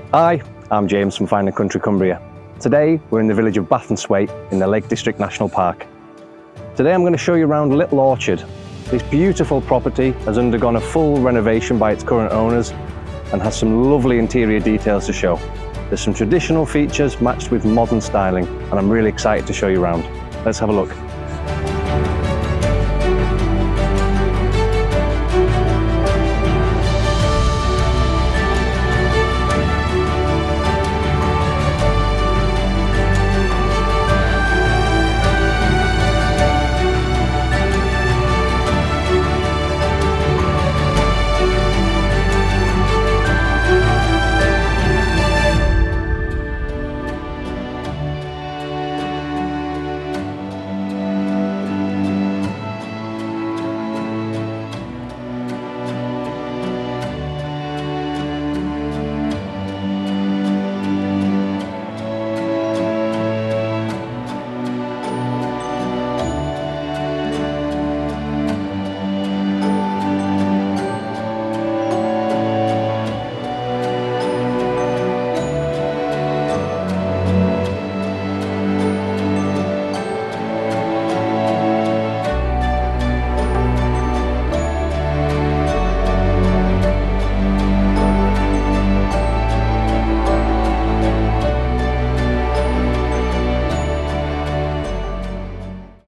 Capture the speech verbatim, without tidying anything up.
Hi, I'm James from Fine and Country Cumbria. Today we're in the village of Bassenthwaite in the Lake District National Park. Today I'm going to show you around Little Orchard. This beautiful property has undergone a full renovation by its current owners and has some lovely interior details to show. There's some traditional features matched with modern styling, and I'm really excited to show you around. Let's have a look.